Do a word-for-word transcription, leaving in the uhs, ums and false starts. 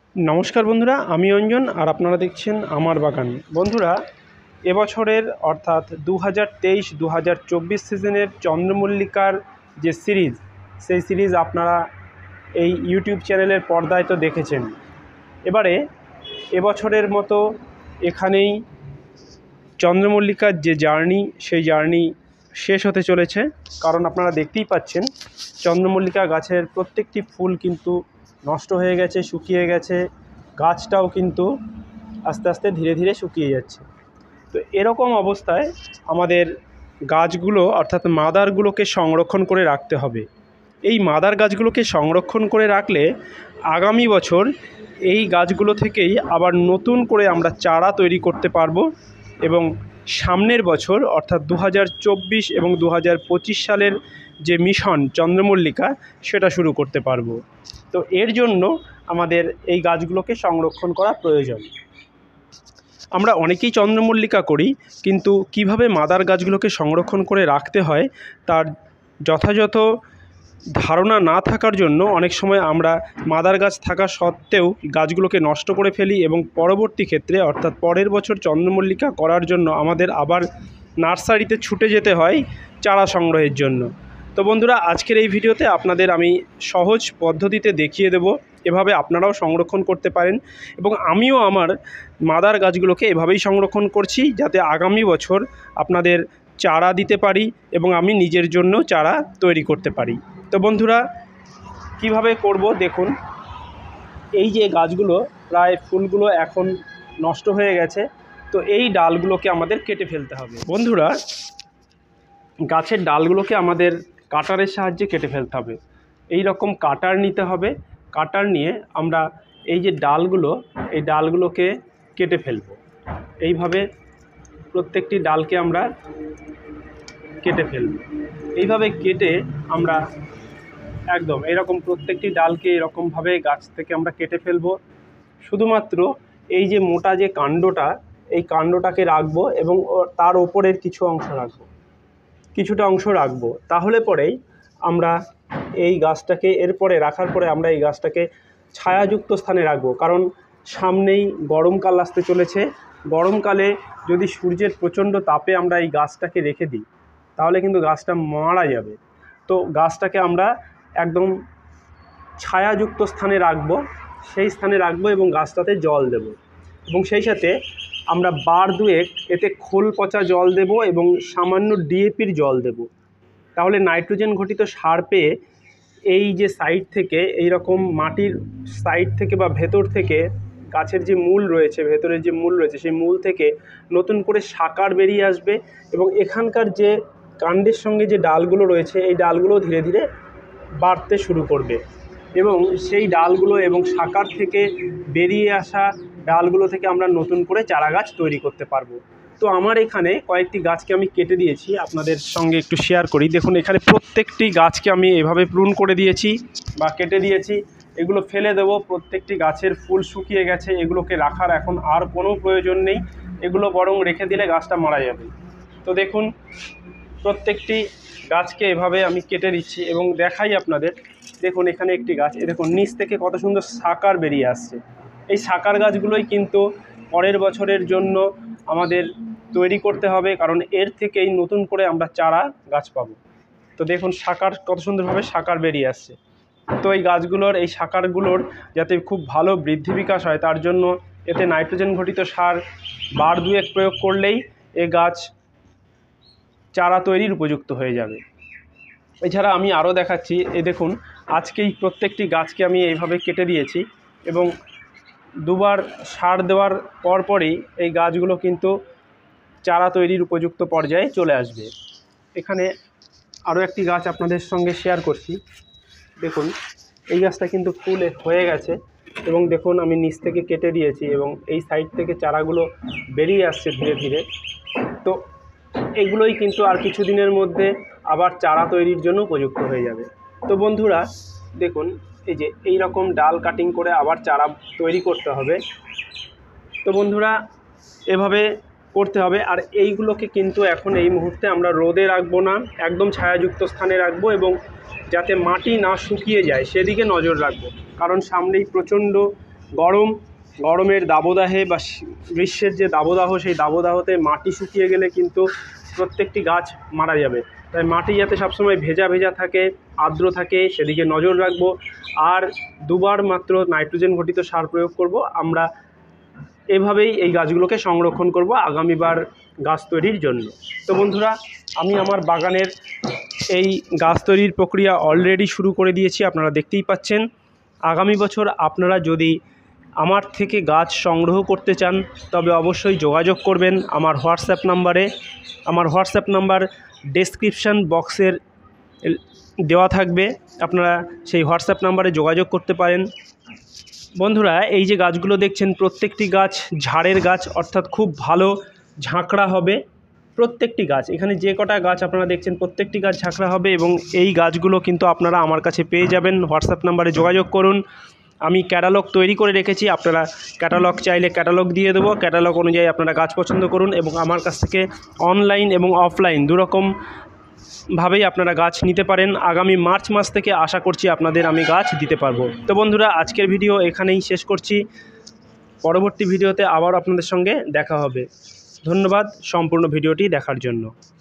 नमस्कार बंधुरा आमी अंजन और आपनारा देखछेन आमार बागान। बंधुरा এবছরের अर्थात दो हज़ार तेईस दो हज़ार चौबीस सीजনের चंद्रमल्लिकार जे सिरिज सेई सिरिज आपनारा এই ইউটিউব চ্যানেলের পর্দায় তো দেখেছেন। এবারে এবছরের মতো এখানেই চন্দ্রমল্লিকার যে জার্নি সেই জার্নি শেষ হতে চলেছে, কারণ আপনারা দেখতেই পাচ্ছেন চন্দ্রমল্লিকা গাছের প্রত্যেকটি ফুল কিন্তু নষ্ট হয়ে গেছে, শুকিয়ে গেছে, গাছটাও কিন্তু আস্তে আস্তে ধীরে ধীরে শুকিয়ে যাচ্ছে। তো এরকম অবস্থায় আমাদের গাছগুলো অর্থাৎ মাদারগুলোকে সংরক্ষণ করে রাখতে হবে। এই মাদার গাছগুলোকে সংরক্ষণ করে রাখলে আগামী বছর এই গাছগুলো থেকেই আবার নতুন করে আমরা চারা তৈরি করতে পারবো এবং সামনের বছর অর্থাৎ দু হাজার চব্বিশ এবং দু হাজার পঁচিশ সালের যে মিশন চন্দ্রমল্লিকা সেটা শুরু করতে পারবো। তো এর জন্য আমাদের এই গাছগুলোকে সংরক্ষণ করা প্রয়োজন। আমরা অনেকেই চন্দ্রমল্লিকা করি, কিন্তু কিভাবে মাদার গাছগুলোকে সংরক্ষণ করে রাখতে হয় তার যথাযথ ধারণা না থাকার জন্য অনেক সময় আমরা মাদার গাছ থাকা সত্ত্বেও গাছগুলোকে নষ্ট করে ফেলি এবং পরবর্তী ক্ষেত্রে অর্থাৎ পরের বছর চন্দ্রমল্লিকা করার জন্য আমাদের আবার নার্সারিতে ছুটে যেতে হয় চারা সংগ্রহের জন্য। তো বন্ধুরা, আজকের এই ভিডিওতে আপনাদের আমি সহজ পদ্ধতিতে দেখিয়ে দেব এভাবে আপনারাও সংরক্ষণ করতে পারেন, এবং আমিও আমার মাদার গাছগুলোকে এভাবেই সংরক্ষণ করছি যাতে আগামী বছর আপনাদের চারা দিতে পারি এবং আমি নিজের জন্য চারা তৈরি করতে পারি। তো বন্ধুরা, কিভাবে করব দেখুন। এই যে গাছগুলো প্রায় ফুলগুলো এখন নষ্ট হয়ে গেছে, তো এই ডালগুলোকে আমাদের কেটে ফেলতে হবে। বন্ধুরা, গাছের ডালগুলোকে আমাদের কাটারের সাহায্যে কেটে ফেলতে হবে। এই রকম কাটার নিতে হবে। কাটার নিয়ে আমরা এই যে ডালগুলো এই ডালগুলোকে কেটে ফেলব। এইভাবে প্রত্যেকটি ডালকে আমরা কেটে ফেলব। এইভাবে কেটে আমরা একদম এরকম প্রত্যেকটি ডালকে এরকমভাবে গাছ থেকে আমরা কেটে ফেলব। শুধুমাত্র এই যে মোটা যে কাণ্ডটা এই কাণ্ডটাকে রাখবো এবং তার ওপরের কিছু অংশ রাখবো, কিছুটা অংশ রাখবো। তাহলে পরেই আমরা এই গাছটাকে এরপরে রাখার পরে আমরা এই গাছটাকে ছায়াযুক্ত স্থানে রাখবো, কারণ সামনেই গরমকাল আসতে চলেছে। গরমকালে যদি সূর্যের প্রচণ্ড তাপে আমরা এই গাছটাকে রেখে দিই তাহলে কিন্তু গাছটা মারা যাবে। তো গাছটাকে আমরা একদম ছায়াযুক্ত স্থানে রাখবো, সেই স্থানে রাখবো এবং গাছটাতে জল দেব, এবং সেই সাথে আমরা বার দুয়েক এতে খোল পচা জল দেব এবং সামান্য ডিএপির জল দেব। তাহলে নাইট্রোজেন ঘটিত সার পেয়ে এই যে সাইড থেকে এই রকম মাটির সাইড থেকে বা ভেতর থেকে গাছের যে মূল রয়েছে, ভেতরের যে মূল রয়েছে সেই মূল থেকে নতুন করে সাকার বেরিয়ে আসবে এবং এখানকার যে কাণ্ডের সঙ্গে যে ডালগুলো রয়েছে এই ডালগুলো ধীরে ধীরে বাড়তে শুরু করবে এবং সেই ডালগুলো এবং সাকার থেকে বেরিয়ে আসা ডালগুলো থেকে আমরা নতুন করে চারা গাছ তৈরি করতে পারবো। তো আমার এখানে কয়েকটি গাছকে আমি কেটে দিয়েছি, আপনাদের সঙ্গে একটু শেয়ার করি। দেখুন, এখানে প্রত্যেকটি গাছকে আমি এভাবে প্রুন করে দিয়েছি বা কেটে দিয়েছি। এগুলো ফেলে দেবো। প্রত্যেকটি গাছের ফুল শুকিয়ে গেছে, এগুলোকে রাখার এখন আর কোনো প্রয়োজন নেই। এগুলো বরং রেখে দিলে গাছটা মারা যাবে। তো দেখুন, প্রত্যেকটি গাছকে এভাবে আমি কেটে দিচ্ছি এবং দেখাই আপনাদের। দেখুন, এখানে একটি গাছ, এ দেখুন নিচ থেকে কত সুন্দর সাকার বেরিয়ে আসছে। এই সাকার গাছগুলোই কিন্তু পরের বছরের জন্য আমাদের তৈরি করতে হবে, কারণ এর থেকেই নতুন করে আমরা চারা গাছ পাবো। তো দেখুন সাকার কত সুন্দরভাবে সাকার বেরিয়ে আসছে। তো এই গাছগুলোর এই সাকারগুলোর যাতে খুব ভালো বৃদ্ধি বিকাশ হয় তার জন্য এতে নাইট্রোজেন ঘটিত সার বার দুয়েক প্রয়োগ করলেই এ গাছ চারা তৈরির উপযুক্ত হয়ে যাবে। এছাড়া আমি আরও দেখাচ্ছি। এই দেখুন, আজকেই প্রত্যেকটি গাছকে আমি এইভাবে কেটে দিয়েছি এবং দুবার সার দেওয়ার পরপরই এই গাছগুলো কিন্তু চারা তৈরির উপযুক্ত পর্যায়ে চলে আসবে। এখানে আরও একটি গাছ আপনাদের সঙ্গে শেয়ার করছি। দেখুন, এই গাছটা কিন্তু ফুল হয়ে গেছে এবং দেখুন আমি নিচ থেকে কেটে দিয়েছি এবং এই সাইড থেকে চারাগুলো বেরিয়ে আসছে ধীরে ধীরে। তো এগুলোই কিন্তু আর কিছুদিনের মধ্যে আবার চারা তৈরির জন্য উপযুক্ত হয়ে যাবে। তো বন্ধুরা দেখুন, এই যে এই রকম ডাল কাটিং করে আবার চারা তৈরি করতে হবে। তো বন্ধুরা এভাবে করতে হবে। আর এইগুলোকে কিন্তু এখন এই মুহূর্তে আমরা রোদে রাখবো না, একদম ছায়াযুক্ত স্থানে রাখবো এবং যাতে মাটি না শুকিয়ে যায় সেদিকে নজর রাখবো, কারণ সামনেই প্রচণ্ড গরম গরমের দাবদাহে বা গ্রীষ্মের যে দাবদাহ, সেই দাবদাহতে মাটি শুকিয়ে গেলে কিন্তু প্রত্যেকটি গাছ মারা যাবে। তাই মাটি যাতে সবসময় ভেজা ভেজা থাকে, আর্দ্র থাকে, সেদিকে নজর রাখবো। আর দুবার মাত্র নাইট্রোজেন ঘটিত সার প্রয়োগ করব। আমরা এভাবেই এই গাছগুলোকে সংরক্ষণ করব আগামীবার গাছ তৈরির জন্য। তো বন্ধুরা, আমি আমার বাগানের এই গাছ তৈরির প্রক্রিয়া অলরেডি শুরু করে দিয়েছি, আপনারা দেখতেই পাচ্ছেন। আগামী বছর আপনারা যদি আমার থেকে গাছ সংগ্রহ করতে চান তবে অবশ্যই যোগাযোগ করবেন আমার হোয়াটসঅ্যাপ নাম্বারে। আমার হোয়াটসঅ্যাপ নাম্বার ডেসক্রিপশান বক্সের দেওয়া থাকবে, আপনারা সেই হোয়াটসঅ্যাপ নাম্বারে যোগাযোগ করতে পারেন। বন্ধুরা, এই যে গাছগুলো দেখছেন প্রত্যেকটি গাছ ঝাড়ের গাছ, অর্থাৎ খুব ভালো ঝাঁকড়া হবে প্রত্যেকটি গাছ। এখানে যে কটা গাছ আপনারা দেখছেন প্রত্যেকটি গাছ ঝাঁকড়া হবে, এবং এই গাছগুলো কিন্তু আপনারা আমার কাছে পেয়ে যাবেন। হোয়াটসঅ্যাপ নাম্বারে যোগাযোগ করুন। আমি ক্যাটালগ তৈরি করে রেখেছি, আপনারা ক্যাটালগ চাইলে ক্যাটালগ দিয়ে দেবো। ক্যাটালগ অনুযায়ী আপনারা গাছ পছন্দ করুন এবং আমার কাছ থেকে অনলাইন এবং অফলাইন দুরকম ভাবেই আপনারা গাছ নিতে পারেন। আগামী মার্চ মাস থেকে আশা করছি আপনাদের আমি গাছ দিতে পারবো। তো বন্ধুরা, আজকের ভিডিও এখানেই শেষ করছি। পরবর্তী ভিডিওতে আবার আপনাদের সঙ্গে দেখা হবে। ধন্যবাদ সম্পূর্ণ ভিডিওটি দেখার জন্য।